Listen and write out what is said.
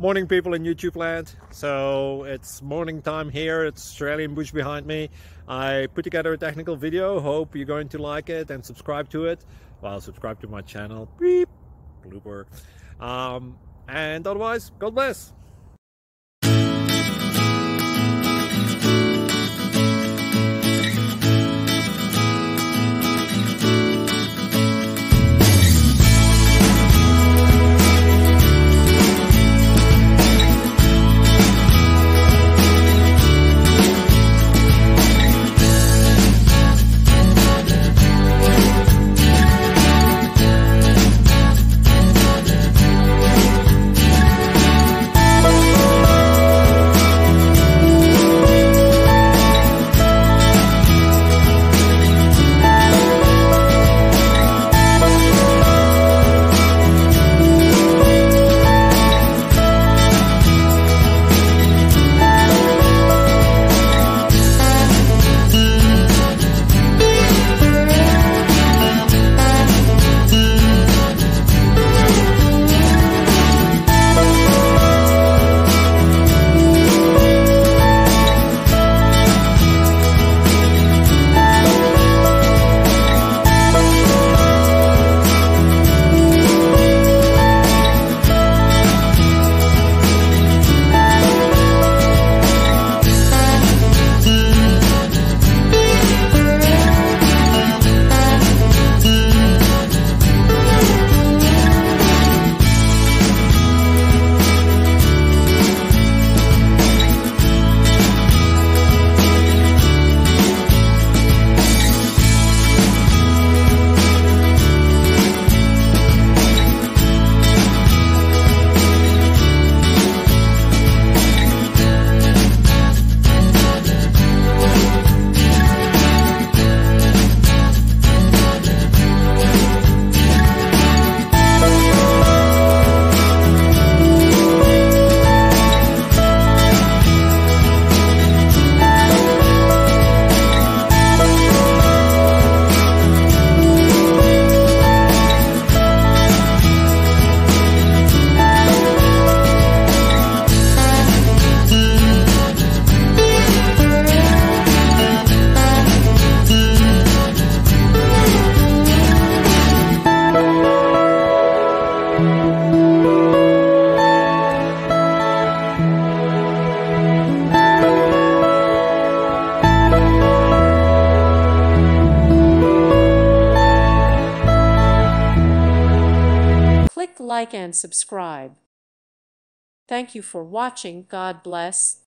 Morning, people in YouTube land. So it's morning time here. It's Australian bush behind me. I put together a technical video. Hope you're going to like it and subscribe to it. Well, subscribe to my channel. Beep. Blooper. And otherwise, God bless. Click like and subscribe. Thank you for watching. God bless.